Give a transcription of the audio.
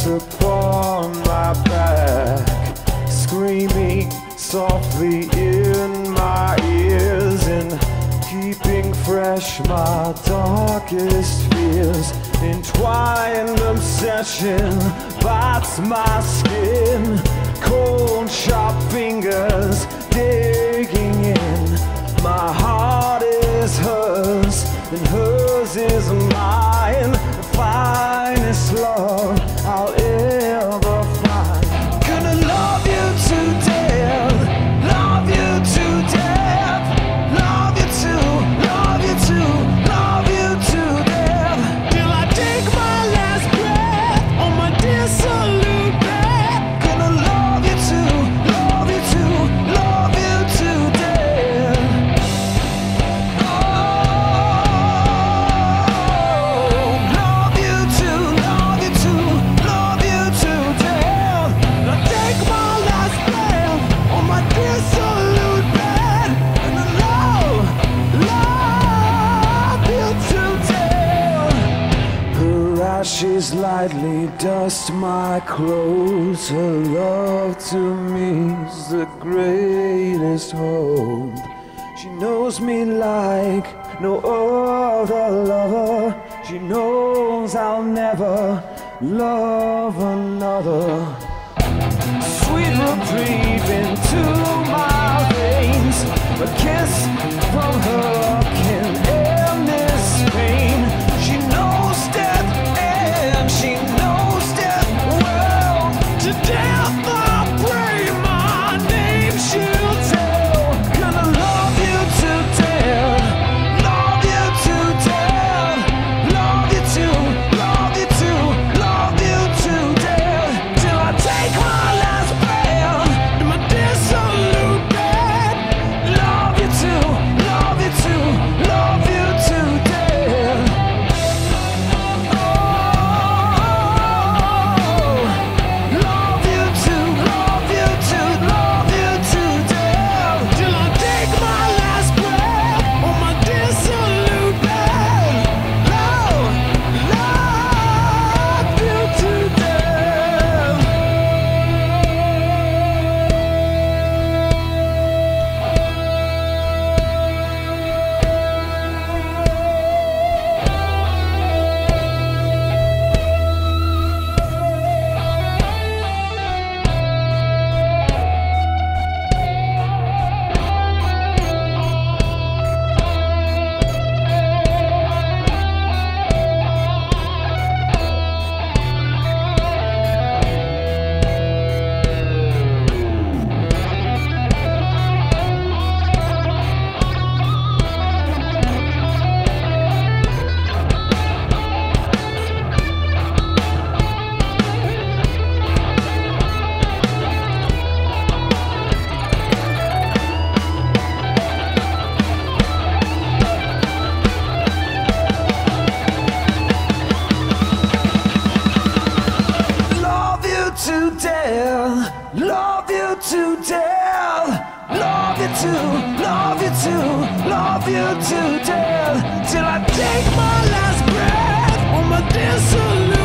upon my back, screaming softly in my ears and keeping fresh my darkest fears. Entwined obsession bites my skin, cold sharp fingers digging in. My heart is hers and hers is mine, the finest love I'll ever find. Gonna love you to death, love you to death, love you to, love you to, love you to death, till I take my last breath on my dissolute bed. Gonna love you to, love you to, love you to death. Oh, love you to, love you to, love you to death. I take my last breath on my dissolute bed. Gonna love you to death. Her ashes lightly dust my clothes. Her love to me is the greatest hope. She knows me like no other lover. She knows I'll never love another. Sweet reprieve into my veins, a kiss from her can end this pain. She knows death and she knows death well. To death I pray, my name she'll tell. Gonna love you to death, love you to death, love you to, love you to, love you to death, till I take my last breath in my dissolute bed. Love you to, love you to, love you to death. Oh, love you to, love you to, love you to death, till I take my last breath on my dissolute bed. Love you to death. Love you to death, love you to death, love you to, love you to, love you to death, till I take my last breath on my dissolute